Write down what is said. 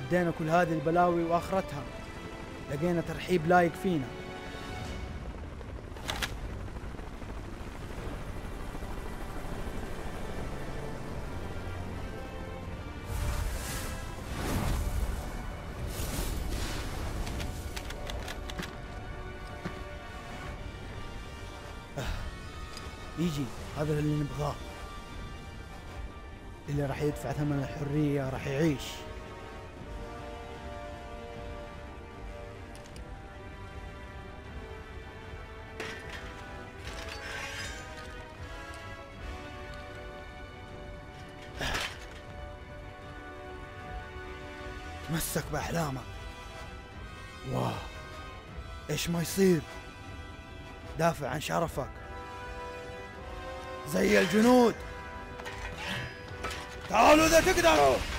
عدينا كل هذه البلاوي وآخرتها لقينا ترحيب لايق فينا. يجي هذا اللي نبغاه، اللي راح يدفع ثمن الحرية راح يعيش. تمسك بأحلامك. واه، ايش ما يصير دافع عن شرفك زي الجنود. تعالوا إذا تقدروا.